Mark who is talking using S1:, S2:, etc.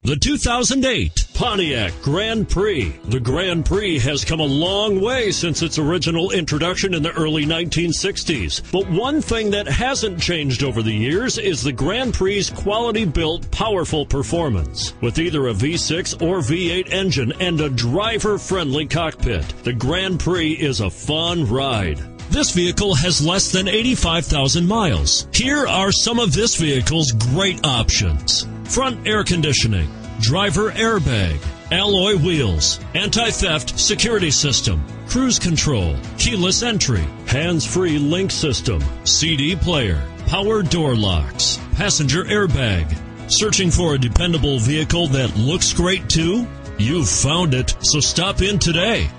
S1: The 2008 Pontiac Grand Prix. The Grand Prix has come a long way since its original introduction in the early 1960s. But one thing that hasn't changed over the years is the Grand Prix's quality-built, powerful performance. With either a V6 or V8 engine and a driver-friendly cockpit, the Grand Prix is a fun ride. This vehicle has less than 85,000 miles. Here are some of this vehicle's great options: front air conditioning, driver airbag, alloy wheels, anti-theft security system, cruise control, keyless entry, hands-free link system, CD player, power door locks, passenger airbag. Searching for a dependable vehicle that looks great too? You've found it, so stop in today.